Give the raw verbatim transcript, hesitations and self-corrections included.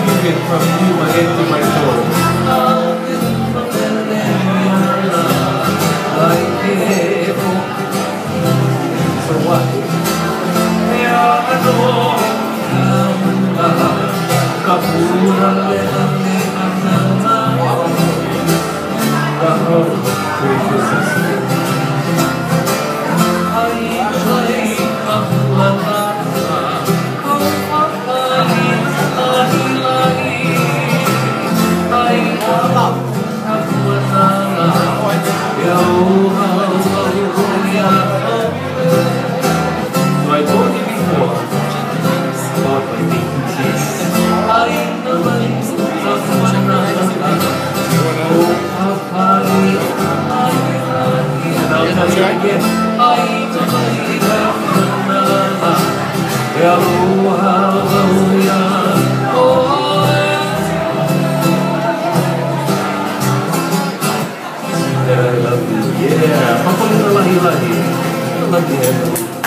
music from you into my soul. So what? So I told you before about my vacancies. And I'll tell you again. That I love you. Yeah. Papalit na lahi-lahi. I love you.